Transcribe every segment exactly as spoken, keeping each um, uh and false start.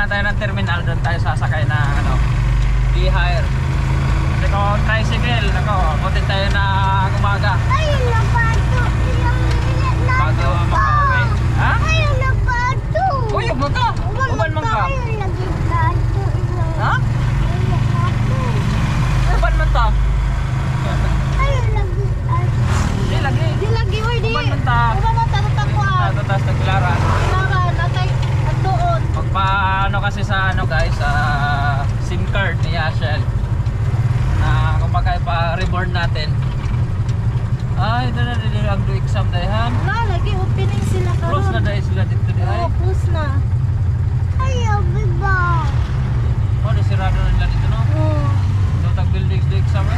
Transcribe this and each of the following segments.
na tayo ng terminal, doon tayo sasakay na ano, e-hire. Kasi kung tricycle, ako, abutin tayo na umaga. Ayun na pato. Bago makauwi. Ha? Ayun na pato. Uy, uban ka! Uban man ka! Ayun lagi pato. Ha? Ayun na pato. Uban man ta? Ayun lagi pato. Di lagi. Di lagi, uy, di. Uban man ta? Uban man ta, tatakuan. Tatas nagkilaran. Kailangan, atay, at doon. Magpaano kasi sa ano guys, sa SIM card ni Yashel. Na kumbaga ipa-reborn natin. Ay, ito na din ang do exam dahan. Wala, lagi opening sila karon. Close na dahil sila dito di ay. Oo, close na. Ayaw, biba. Oh, nasirado na nila dito no? Oo. So, tag-buildings do exam eh.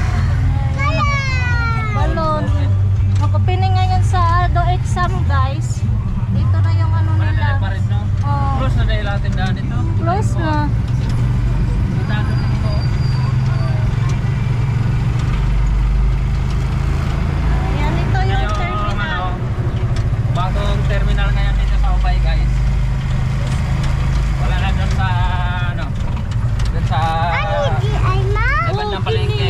Balon. Mag-opening ngayon sa do exam, guys. Dito na yung ano Wala na nila. pa rin no? Oo. Close na dahil ang tindahan dito. Close na. Tindahan na dito. Ayan, ito yung Yung, terminal. ano, bagong terminal ngayon dito sa Ubay guys. Wala na doon sa ano, doon sa Ewan ng palengke.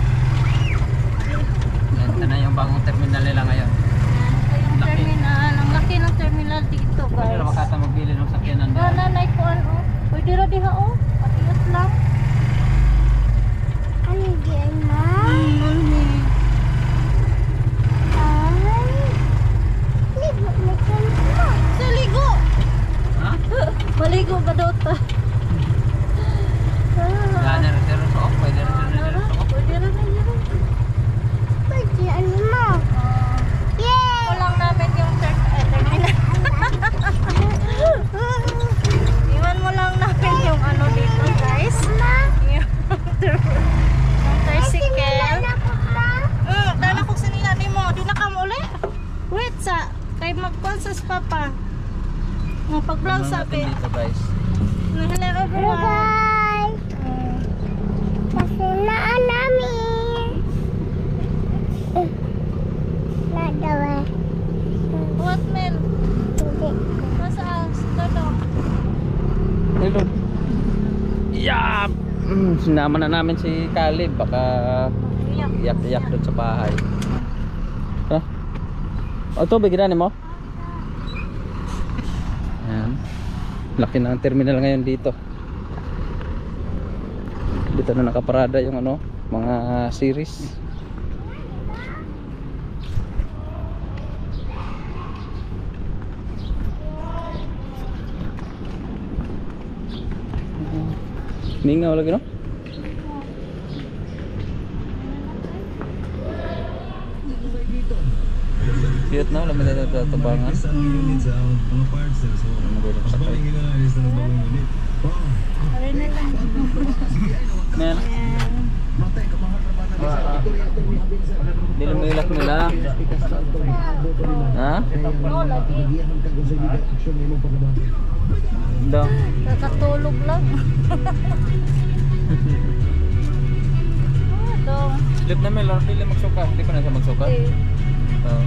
Ito na yung bagong terminal nila ngayon. Ito yung terminal. Ang laki ng terminal dito, Pwede guys. na makata magbili ng sakyanan Ah, doon. nanay ko ano. Pwede na diha, oh. Patigas lang. Ano yan, ma? Hmm, Ay. Ligo na ka. Sa ligo. Ha? Maligo ba daw ta? Yan na rin rin sa off. Pwede rin rin rin sa off. Pwede rin na yun. Pwede, ano mo? Yay! Kulang namin yung ter eh, terminal. Iwan mo lang namin yung ano dito, guys. Yung yung tricycle. Hmm, dala ko sinila ni mo. Di na ka mo uli. Wait, sa kay magkonsas papa. Mo pag-vlog sabi. Dito guys. Hello everyone. Pasunaan namin. Nadawa. What man? Hindi. Nasa dodo. Hello. Yeah. Mm, sinama na namin si Caleb. Baka iyak-iyak doon sa bahay. Ha? O ito, bigyan mo? Ayan. Laki na ang terminal ngayon dito. Dito na nakaparada yung ano, mga series. Ningaw lagi no? Cute na, wala mo na tabangan. Men. Hindi lang ilak nila. Ha? No, lagi. Daw. Nakatulog lang. Ah, dong. Sleep na Mel, hindi lang magsuka. Hindi pa na siya magsuka. Okay. Oo.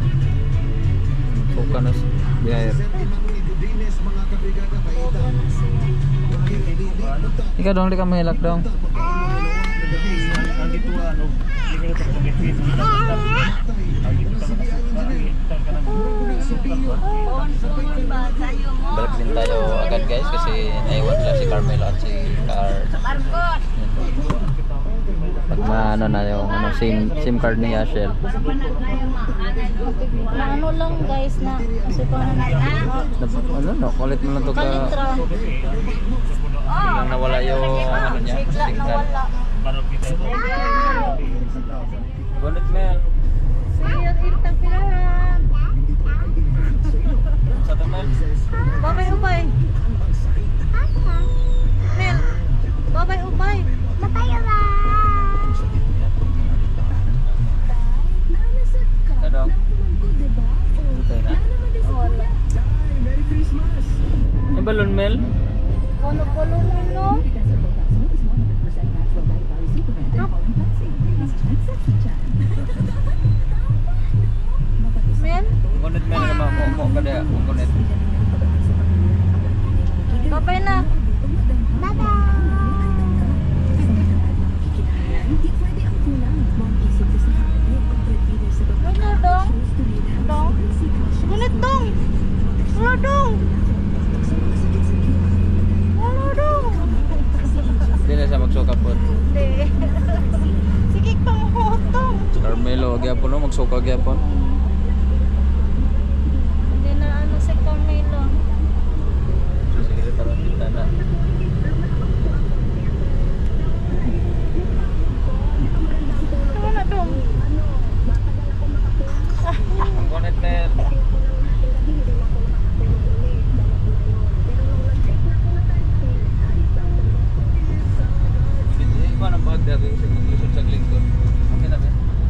Suka na siya. Biyahir. Ikaw dong, di ka mahilak dong. Balik din tayo agad guys kasi naiwan lang si Carmelo at si Car. Pag maano na yung ano, SIM, SIM card ni Yashel. Na ano lang guys na kasi pa na Ano no, kulit mo lang to ka. kalitra. Biglang nawala yung ano niya, Bigla SIM card. nawala. Gunit Mel. Sige, irta pirahan. Sa to Mel. Babay ubay. Mel. Babay ubay. Babay ubay. Ikaw dong. Ito na. May balon Mel. Ano pala no? Men? Gunit Mel ka ba? Mo mo ka dia, gunit. Babay na. Carmelo gyapon no magsuka gyapon. Hindi na ano si Camilo. Sige tara kita na. Ano na dong? Ang connected. Hindi ko nang bagdad sa lusot sa lingkod. Okay na ba?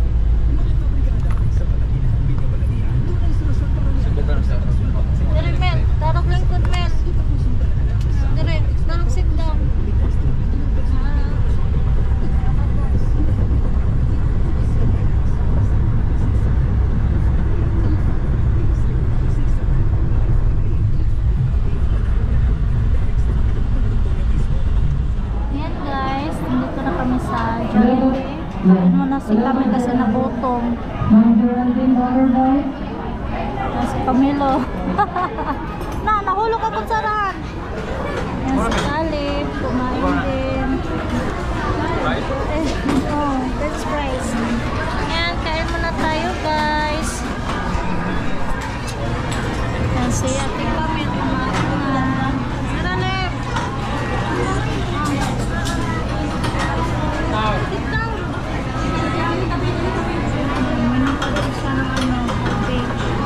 Sagutan sa Dire Mel, darog lingkod Mel. Dire, darog sit down. Yan guys, nandito na kami sa Jollibee. Kain muna si kami kasi nagutom. Yan si Camilo. Na, nahulog ako sa sarahan. Yan si Caleb, kumain din. Eh, oh, that's fries. Yan, kain muna tayo guys. Yan si Ate Camille, kumain na. Caleb! Sit down. Uminom pa din siya ng ano, coffee.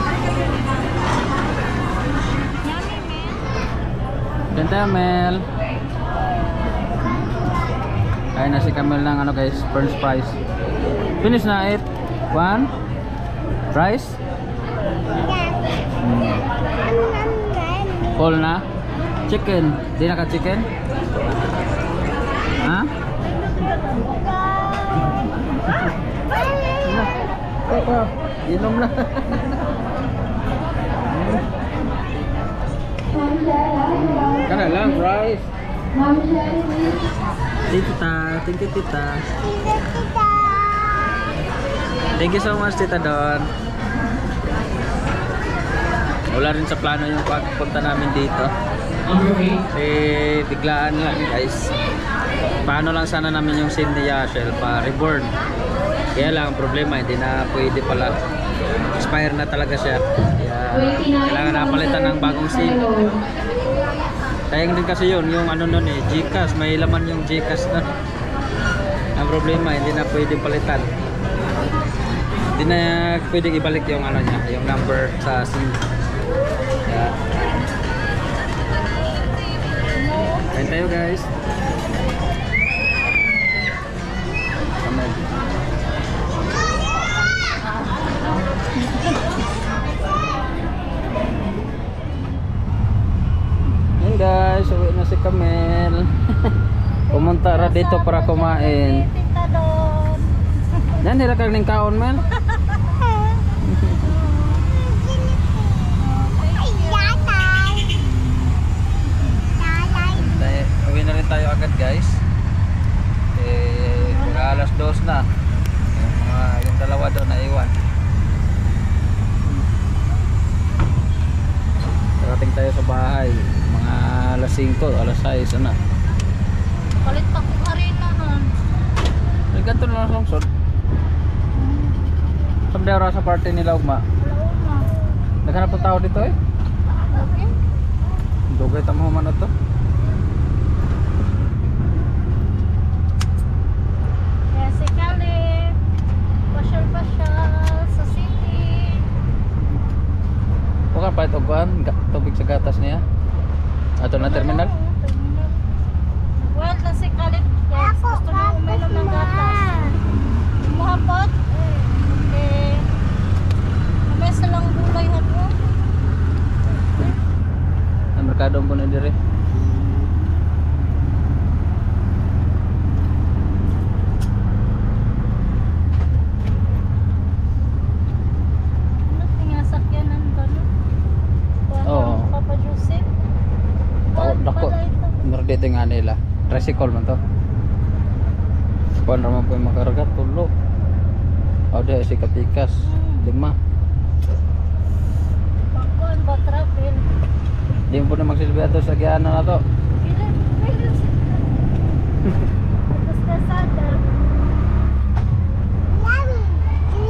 Yummy, man. Ganda Mel. Kain na si Camel ng ano guys, french fries. Finish na it. One. Rice. Hmm. Full na. Chicken. Di na ka chicken? Ha? Ito, inom na. Kana lang, rice. Tita, thank you tita. Thank you so much tita Don. Wala rin sa plano yung pagpunta namin dito. Eh, biglaan lang guys. Paano lang sana namin yung Cindy Yashel pa reborn. Kaya lang ang problema hindi na pwede pala. Expire na talaga siya. Kaya kailangan napalitan ng bagong SIM. Sayang din kasi yun, yung ano nun eh, Gcash, may laman yung Gcash na. Ang problema, hindi na pwede palitan. Hindi na pwede ibalik yung ano niya, yung number sa SIM. Kaya, kain tayo guys. Amen. Yan guys, uwi na si Camel. Pumunta ra dito para kumain. Tita Don. Yan, nila kang ning kaon Mel. Dahil, uwi na rin tayo agad guys. Eh, mga alas dos na. Yung, mga, yung dalawa daw na iwan. Darating tayo sa bahay. Mga alas singko, alas sais na. Palit pa ko harina han. Ay, ganito na lang sonsod. Sabi daw sa party nila ugma. Wala na. Naghanap ng tao dito eh. Okay. Dugay tamo man na to. Kaya si Caleb, pasyal-pasyal sa city. Bukan pa ito kuhan, tubig sa gatas niya. Ato na terminal. Terminal. Well, na si Caleb, guys, gusto na uminom ng gatas. Mahapot. Okay. May salang gulay hat mo. Ang merkado po na dire. Ano, tingasakyanan ba no? Oo. Papa Joseph. Tao dako. Mer dito nga nila. Tricycle man to. Kuan ra man po yung makarga tulo. O di si Katikas lima. Pagkuhan ba travel? Di mo po na magsilbi ato sa giyana na to. Ilan? Ilan siya? Tapos kasada.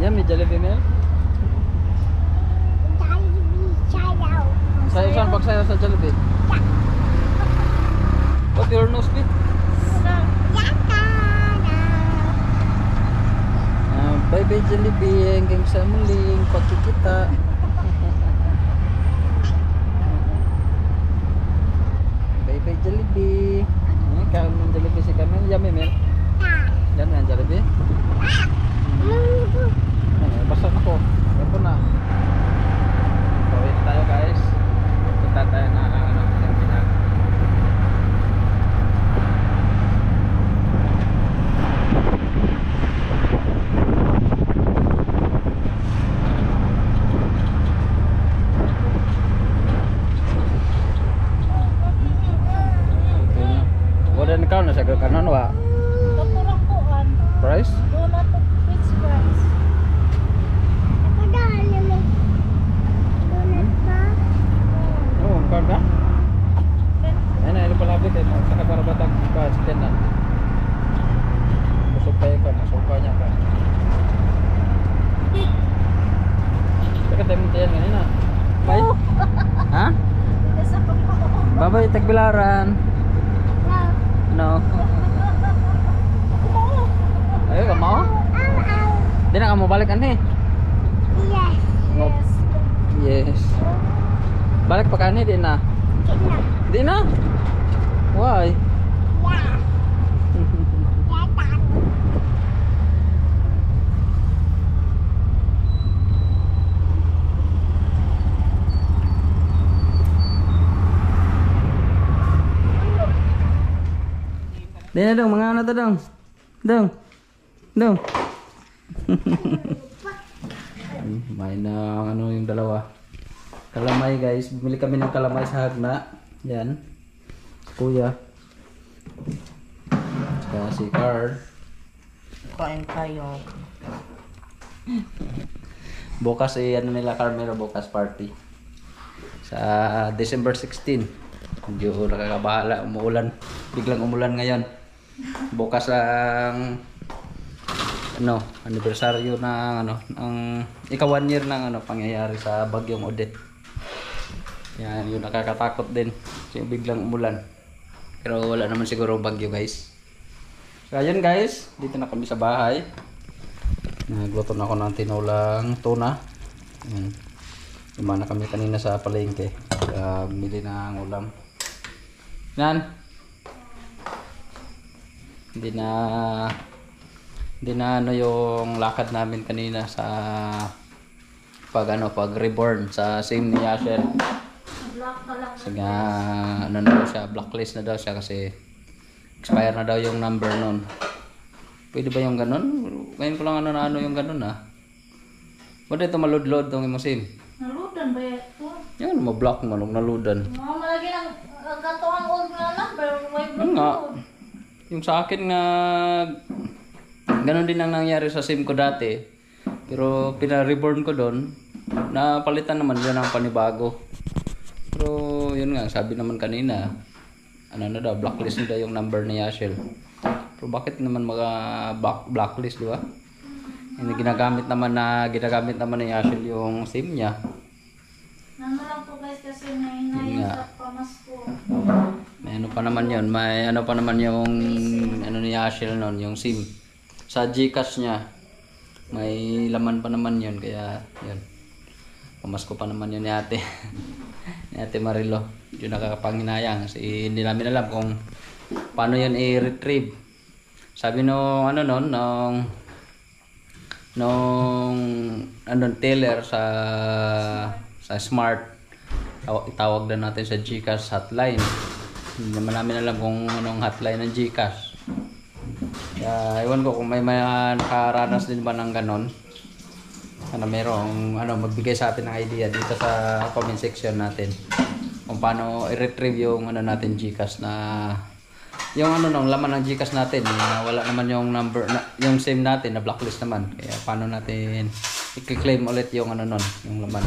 Yummy Jollibee Mel. Saya saan pag saya sa Jollibee? What your nose be? Ah, bye bye Jollibee, hanggang sa muling pagkikita. Bye bye Jollibee. Ini kalau ng Jollibee si Kamel, yummy Mel. Yan yan Jollibee. Hmm. Basta na ko. Yan po na. Pauwi na tayo guys. Punta tayo na ano, yung pinag. Wadan kau na sa kanan wa. Katurang kuan. Price? Donut of French fries. Oh, kau ka? Ay na, ilo pala bit eh. Sa kabarabatag ka, chicken na. Masukay ka, masukay niya ka. Teka tayo mo tayan ganina. Bye? Ha? Nasa pagkakao. Babay, tagbilaran. No. Ayo, ka mau? Di na ka mo balik ani? Yes. Yes. Balik pa kani di na? Di na? Why? Di na dong, mga ano to dong? Dong. Dong. Main na ano yung dalawa. Kalamay guys, bumili kami ng kalamay sa Hagna. Yan. Kuya. Saka si Carl. Kain tayo. Bukas eh, ano nila Carmelo, bukas party. Sa December sixteen. Hindi ko nakakabahala, umuulan. Biglang umulan ngayon. Bukas ang ano, anibersaryo ng ano, ang ika one year ng ano pangyayari sa bagyong Odette. Yan, yun nakakatakot din. Kasi biglang umulan. Pero wala naman siguro bagyo, guys. So ayun guys, dito na kami sa bahay. Nagluto na ako ng tinulang tuna. Yan. Umana kami kanina sa palengke. Uh, bumili ng ulam. Yan. Hindi na hindi na ano yung lakad namin kanina sa pag ano pag reborn sa same ni Yashel. Kasi nga ano na daw siya, blacklist na daw siya kasi expire na daw yung number nun. Pwede ba yung ganun? Ngayon ko lang ano na ano yung ganun ah. Pwede ito maludlod tong imong SIM. Naludan ba ito? Yan, ma-block mo nung naludan. Mga malagi ng katuang old na number. May Ano nga? Yung sa akin nga ganun din ang nangyari sa SIM ko dati. Pero pina-reborn ko doon. Napalitan naman yun ang panibago. Pero yun nga, sabi naman kanina, ano na daw, blacklist na daw yung number ni Yashel. Pero bakit naman mga black, blacklist, di ba? Hindi ginagamit naman na ginagamit naman ni Yashel yung SIM niya. Nano lang po guys kasi may inayin sa pamasko. May ano pa naman yun, may ano pa naman yung ano ni Yashel noon, yung SIM. Sa Gcash niya, may laman pa naman yun, kaya yun. Pamasko pa naman yun ni ate. Ni ate Marilo. Yun nakakapanghinayang kasi hindi namin alam kung paano yun i-retrieve. Sabi nung ano nun, nung nung ano, teller sa sa Smart, itawag na natin sa Gcash hotline. Hindi naman namin alam kung anong hotline ng Gcash. Kaya ewan ko kung may mga nakaranas din ba ng ganon. Ano merong ano magbigay sa atin ng idea dito sa comment section natin kung paano i-retrieve yung ano natin Gcash na yung ano nung laman ng Gcash natin na wala naman yung number na, yung SIM natin na blacklist naman, kaya paano natin i-claim ulit yung ano nun yung laman.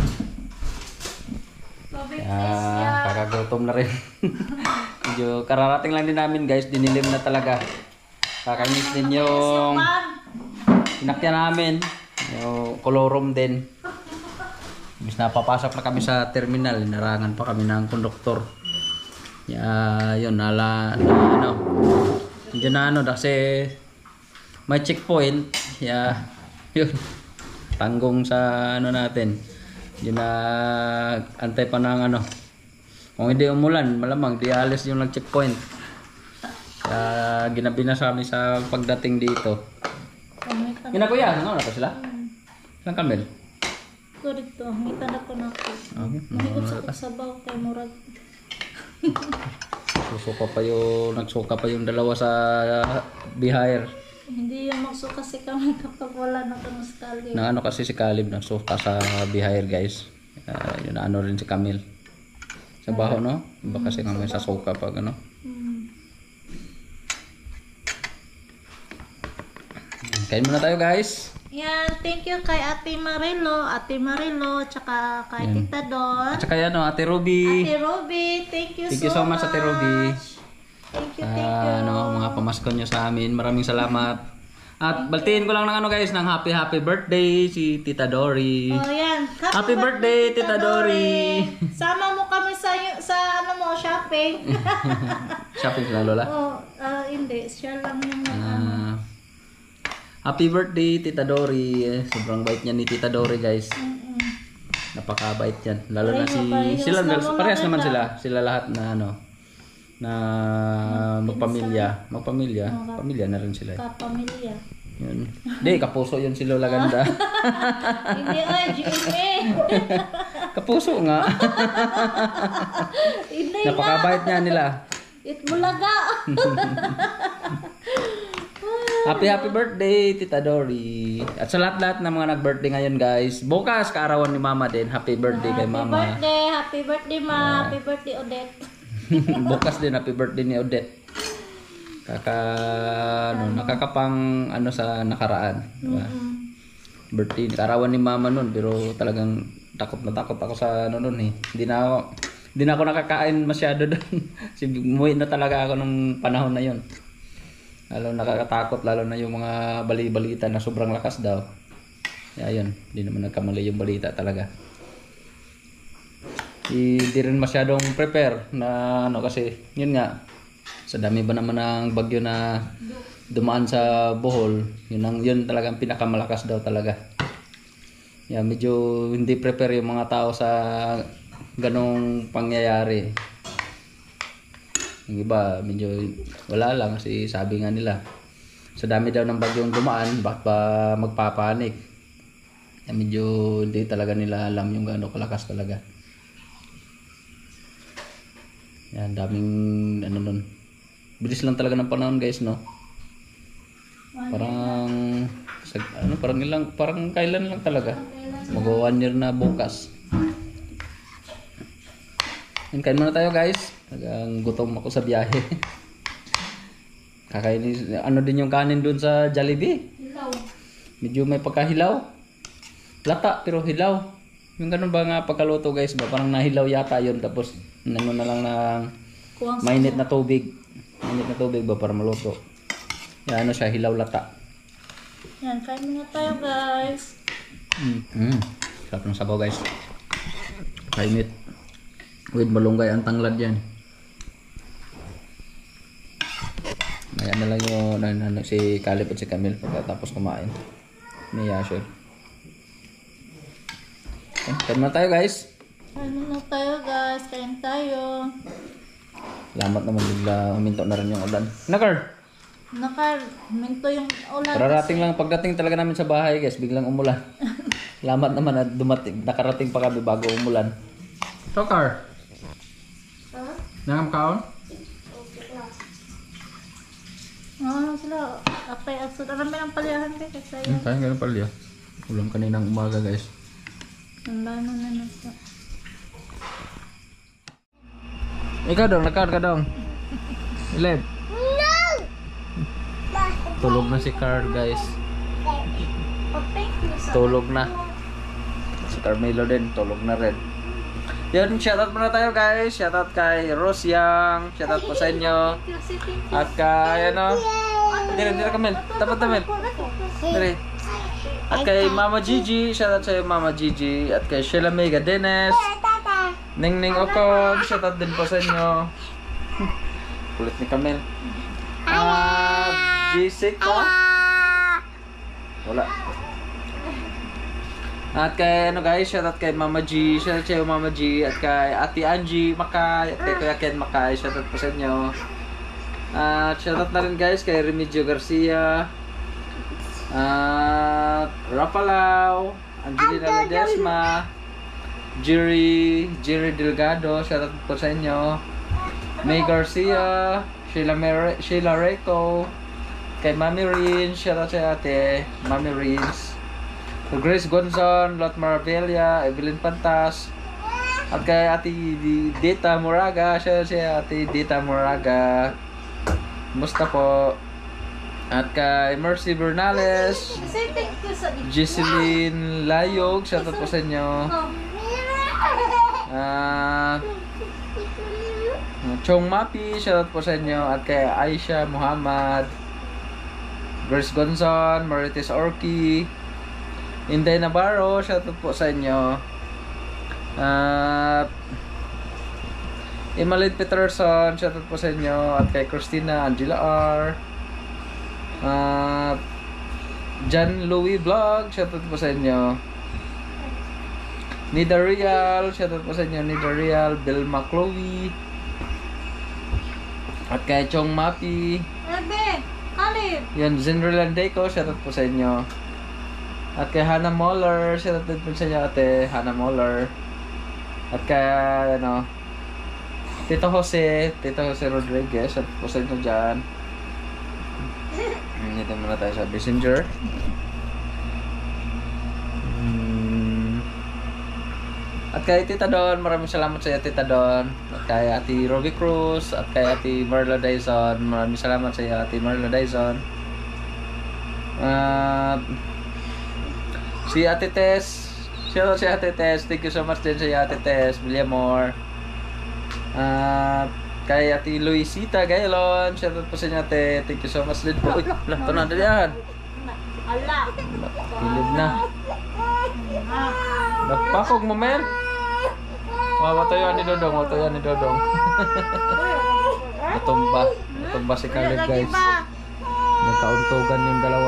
Kaya kakagutom na rin. Medyo kararating lang din namin guys, dinilim na talaga. Kakamiss din yung inakya namin. Yung kolorom din. Bis napapasok na kami sa terminal, inarangan pa kami ng konduktor. Ya, yun nala na, ano. Diyan na ano kasi may checkpoint. Ya, yun. Tanggong sa ano natin. Yun na antay pa ng ano. Kung hindi umulan, malamang di alis yung nag-checkpoint. Kaya ginabi na sa amin sa pagdating dito. Gina kuya, ano na pa sila? Ilang kamel? Ko dito, ngita na ko na ko. Okay. Mahigop sa sabaw kay murag. Susuka pa yung, nagsuka pa yung dalawa sa bihire. Hindi yung magsuka si kami kapag wala na kang skali. Na ano kasi si Caleb nagsuka sa bihire guys. Uh, yun na ano rin si Camille. Sa baho no? Iba kasi nga may sa suka pag ano. Hmm. Kain muna tayo guys. Yan, thank you kay Ate Marilo, Ate Marilo, tsaka kay Yan. Tita Don. At saka yan no, Ate Ruby. Ate Ruby, thank you, Thank you so, so much, Ate Ruby. Thank you, thank you. Uh, ano, mga pamasko nyo sa amin. Maraming salamat. At baltiin ko lang ng ano guys, ng happy happy birthday si Tita Dory. Oh, yan. Happy, Happy birthday, Tita Dory. Sama mo kami sa sa ano mo, shopping. Shopping sila lola. Oh, ah, hindi, siya lang yung ano. Ah, happy birthday Tita Dory. Eh, sobrang bait niya ni Tita Dory guys. Mm-mm. Napakabait yan. Lalo na si Parehas sila na mga parehas naman bata. sila. Sila lahat na ano na magpamilya. Magpamilya. Mga- Pamilya na rin sila. eh. Kapamilya. Yun. Hindi, kapuso yun si Lola Ganda. Hindi, ay, G M A. Kapuso nga. Hindi nga. Napakabait niya nila. Itbulaga. Happy happy birthday Tita Dory. At sa lahat-lahat ng mga nag-birthday ngayon guys. Bukas kaarawan ni Mama din. Happy birthday kay Happy Mama. birthday, happy birthday ma, happy birthday Odette. Bukas din happy birthday ni Odette. Kaka ano, nakakapang ano sa nakaraan, di ba? Mm. Birthday kaarawan ni Mama noon pero talagang takot na takot ako sa ano noon eh. Hindi na ako hindi na ako nakakain masyado doon. Kasi umuwi na talaga ako nung panahon na 'yon. Lalo nakakatakot lalo na yung mga bali-balita na sobrang lakas daw. Kaya yun, hindi naman nagkamali yung balita talaga. Hindi rin masyadong prepare na ano kasi yun nga sa dami ba naman ng bagyo na dumaan sa Bohol, yun ang yun talagang pinakamalakas daw talaga. Yeah, medyo hindi prepare yung mga tao sa ganong pangyayari. Yung iba medyo wala lang kasi sabi nga nila sa dami daw ng bagyong dumaan bakit ba magpapanik. Yeah, medyo hindi talaga nila alam yung gaano kalakas talaga. Yan, daming ano nun. Bilis lang talaga ng panahon guys, no? Parang sa, ano, parang ilang, parang kailan lang talaga. Mag one year na bukas. Yan, kain muna tayo guys. Nagang gutom ako sa biyahe. Kakainin, ano din yung kanin dun sa Jollibee. Hilaw. Medyo may pagkahilaw. Lata pero hilaw. Yung ganun ba nga pagkaluto guys ba? Parang nahilaw yata yun. Tapos ano na lang ng Kuwang mainit na tubig. Mainit na tubig ba para maluto. Yan ano siya, hilaw lata. Yan, kain muna tayo guys. Mm. Mm. Sarap ng sabaw guys. Kainit. With malunggay ang tanglad yan. Ayan na lang yung ano, ano, si Caleb at si Camille pagkatapos kumain. Ni Yashir. Okay, kain muna tayo guys. Kain muna tayo guys, kain tayo. Salamat naman bigla huminto na rin yung ulan. Nakar! Naka, minto yung ulan. Kararating lang pagdating talaga namin sa bahay guys, biglang umulan. Salamat naman at dumating, nakarating pa kami bago umulan. Nakar! Huh? Nangam kaon? Ah, sila. Apay, asod. Alam mo ng palihan kayo kasi. Hmm, kaya ganun pala yun. Ulam kaninang umaga guys. Ang lano na nasa. Ikaw dong, nakar ka dong. Ileb. No! Tulog na si Carl guys. Oh, thank you so Tulog na. Si Carmelo din, tulog na rin. Yun, shoutout muna tayo guys. Shoutout kay Rosyang. Shoutout po sa inyo. Thank you, si thank you. At kay ano. Dira, dira Camille. Tapat Camille. Diri. At kay Mama Gigi, shoutout sa'yo Mama Gigi. At kay Sheila Mega Dennis. Ningning Ocon, shoutout din po sa inyo. Kulit ni Camel. Ah, G six ko. Wala. At kay ano guys, shoutout kay Mama G, shoutout sa'yo Mama G. At kay Ate Angie Makay, at kay Kuya Ken Makay, shoutout po sa inyo. At shoutout na rin guys kay Remigio Garcia. At Rafa Lau, Angelina Ledesma, Jerry, Jerry Delgado, shoutout po sa inyo. May Garcia, Sheila, Mere, Sheila Reco, kay Mami Rins, shoutout sa ate, Mami Rins. Grace Gonzon, Lot Maravilla, Evelyn Pantas, at kay ate Dita Moraga, shoutout sa ate Dita Moraga. Musta po? At kay Mercy Bernales, Giseline Layog, shoutout po sa inyo. At Chong Mapi, shoutout po sa inyo. At kay Aisha Muhammad, Grace Gonzon, Marites Orki, Inday Navarro, shoutout po sa inyo. At Emalyn Peterson, shoutout po sa inyo. At kay Christina Angela R, at John Louis Vlog, shoutout po sa inyo. Nida Real, shoutout po sa inyo. Nida Real, Belma Chloe. At kay Chong Mapi, Ebe, Kalib. yan, Zenroland Deco, shoutout po sa inyo. At kay Hannah Moller, shoutout din po sa inyo ate Hannah Moller. At kay ano, Tito Jose, Tito Jose Rodriguez, shoutout po sa inyo dyan. Dito muna tayo sa Messenger. Hmm. At kay Tita Don, maraming salamat sa iyo Tita Don. At kay Ate Robbie Cruz, at kay Ate Marla Dyson, maraming salamat sa iyo Ate Marla Dyson. At si Ate Tess, shoutout si Ate Tess, thank you so much din sa iyo Ate Tess Villamor. At kay Ate Luisita Gaylon, shoutout po sa inyo ate, thank you so much din po. Uy, wala, ito na yan. Ala. Kilid na. Nagpakog mo men. Mawatayan ni Dodong, mawatayan ni Dodong. Natumba, natumba si Caleb guys. Nagkauntugan yung dalawa.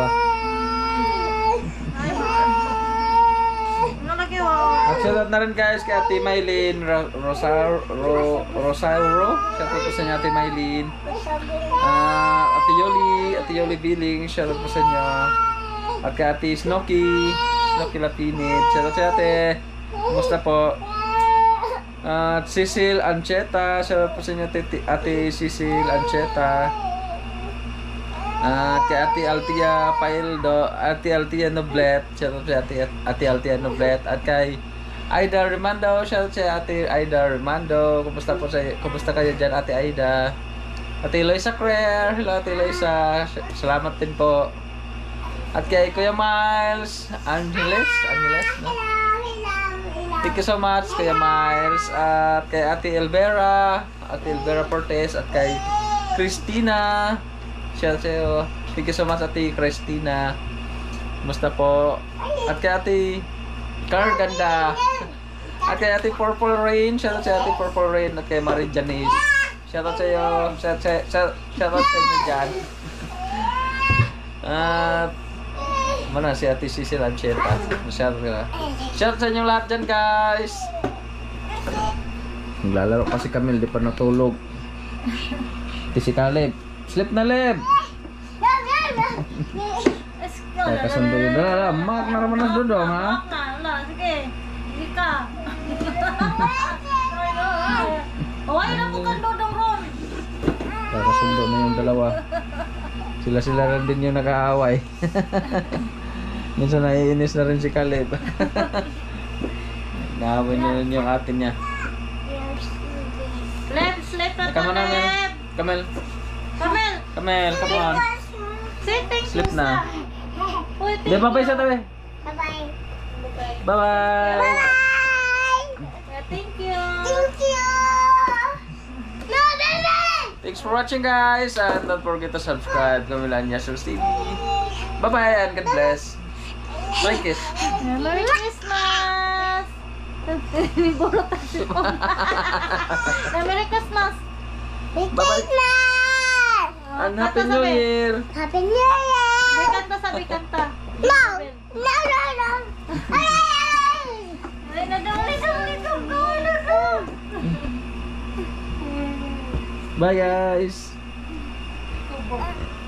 At shoutout na rin guys kay Ate Maylin Rosauro, Ro, Rosauro. Shoutout po sa inyo Ate Maylin. uh, Ate Yoli, Ate Yoli Billing, shoutout po sa inyo. At kay Ate Snoky, Snoky Lapinit, shoutout sa ate. Kumusta po? At uh, Cecil Ancheta, shoutout po sa inyo Ate, Ate Cecil Ancheta. At uh, kay Ate Altia Paildo, Ate Altia Noblet, shoutout sa Ate, Ate Altia Noblet. At kay Aida Remando, shoutout sa Ate Aida Remando. Kumusta po sa kumusta kayo diyan Ate Aida? Ate Eloisa Claire, hello Ate Eloisa. Salamat din po. At kay Kuya Miles Angeles, Angeles, no? Thank you so much Kuya Miles. At kay Ate Elvera, Ate Elvera Portes, at kay Christina. Shoutout sa iyo. Thank you so much Ate Christina. Kumusta po? At kay Ate Carganda. At kay Ate Purple Rain, shoutout sa Ate Purple Rain. At kay Marie Janice, shoutout sa iyo. Shoutout sa inyo dyan. At mana si Ate Cecil Ancheta. Shoutout ka. Shoutout sa inyong lahat dyan guys. Naglalaro pa si Camille, di pa natulog. Ate si Caleb, sleep na Leb. Kaya kasundo yun. Dala, mak na naman ng Dodong ha. Mak na, ala, sige. Hindi ka. Huwag na po kang Dodong Ron. Kaya kasundo na yung dalawa. Sila-sila rin din yung nakaaway. Minsan naiinis na rin si Caleb. Naaway na rin yung ate niya. Leb, sleep na Come to, on, Amel. Leb. Kamel. Kamel. Kamel, come on. Say thank Sleep you na. sa- Uy, thank Di, bye-bye sa tabi. Bye-bye. Bye-bye. you. Thank you. Thank you. No, baby. Thanks for watching guys. And don't forget to subscribe. Camila Anyasos T V. Bye-bye and God bless. Bye, kiss. Merry Christmas! Burot ang sipon. Merry Christmas! Merry Bye-bye. Christmas! And Happy New Year! Happy New Year! Sabi kanta, sabi kanta. No! No, no, no! Ay, ay, ay! Ay, nadong, nadong, nadong, nadong, nadong. Bye, guys! Tubo.